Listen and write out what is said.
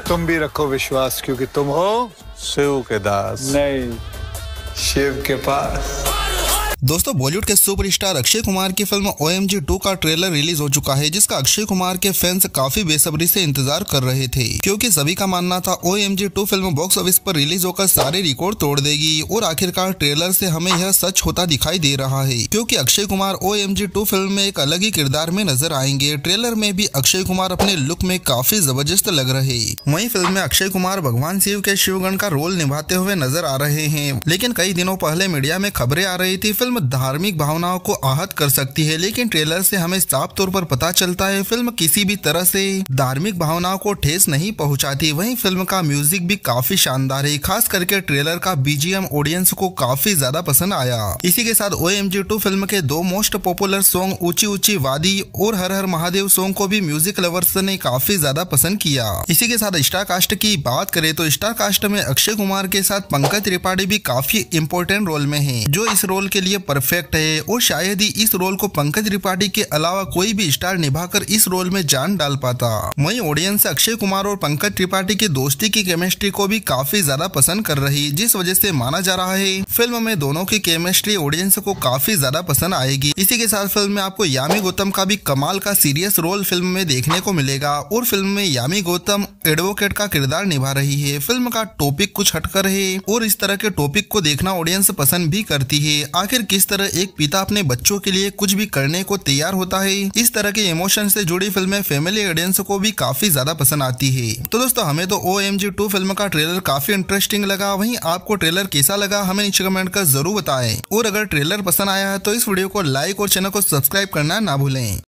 तुम भी रखो विश्वास, क्योंकि तुम हो शिव के दास, नहीं शिव के पास। दोस्तों, बॉलीवुड के सुपरस्टार अक्षय कुमार की फिल्म OMG 2 का ट्रेलर रिलीज हो चुका है, जिसका अक्षय कुमार के फैंस काफी बेसब्री से इंतजार कर रहे थे, क्योंकि सभी का मानना था OMG 2 फिल्म बॉक्स ऑफिस पर रिलीज होकर सारे रिकॉर्ड तोड़ देगी। और आखिरकार ट्रेलर से हमें यह सच होता दिखाई दे रहा है, क्योंकि अक्षय कुमार OMG 2 फिल्म में एक अलग ही किरदार में नजर आएंगे। ट्रेलर में भी अक्षय कुमार अपने लुक में काफी जबरदस्त लग रहे। वहीं फिल्म में अक्षय कुमार भगवान शिव के शिवगण का रोल निभाते हुए नजर आ रहे हैं। लेकिन कई दिनों पहले मीडिया में खबरें आ रही थी फिल्म धार्मिक भावनाओं को आहत कर सकती है, लेकिन ट्रेलर से हमें साफ तौर पर पता चलता है फिल्म किसी भी तरह से धार्मिक भावनाओं को ठेस नहीं पहुंचाती। वहीं फिल्म का म्यूजिक भी काफी शानदार है, खास करके ट्रेलर का BGM ऑडियंस को काफी ज्यादा पसंद आया। इसी के साथ OMG 2 फिल्म के 2 मोस्ट पॉपुलर सॉन्ग ऊंची ऊंची वादी और हर हर महादेव सॉन्ग को भी म्यूजिक लवर्स ने काफी ज्यादा पसंद किया। इसी के साथ स्टार कास्ट की बात करें तो स्टार कास्ट में अक्षय कुमार के साथ पंकज त्रिपाठी भी काफी इंपॉर्टेंट रोल में है, जो इस रोल के लिए परफेक्ट है। और शायद ही इस रोल को पंकज त्रिपाठी के अलावा कोई भी स्टार निभाकर इस रोल में जान डाल पाता। वहीं ऑडियंस अक्षय कुमार और पंकज त्रिपाठी की दोस्ती की केमिस्ट्री को भी काफी ज्यादा पसंद कर रही, जिस वजह से माना जा रहा है फिल्म में दोनों की केमिस्ट्री ऑडियंस को काफी ज्यादा पसंद आएगी। इसी के साथ फिल्म में आपको यामी गौतम का भी कमाल का सीरियस रोल फिल्म में देखने को मिलेगा। और फिल्म में यामी गौतम एडवोकेट का किरदार निभा रही है। फिल्म का टॉपिक कुछ हटकर है और इस तरह के टॉपिक को देखना ऑडियंस पसंद भी करती है। आखिर किस तरह एक पिता अपने बच्चों के लिए कुछ भी करने को तैयार होता है, इस तरह के इमोशन से जुड़ी फिल्में फैमिली ऑडियंस को भी काफी ज्यादा पसंद आती है। तो दोस्तों, हमें तो OMG 2 फिल्म का ट्रेलर काफी इंटरेस्टिंग लगा। वहीं आपको ट्रेलर कैसा लगा हमें नीचे कमेंट कर जरूर बताएं। और अगर ट्रेलर पसंद आया है तो इस वीडियो को लाइक और चैनल को सब्सक्राइब करना ना भूलें।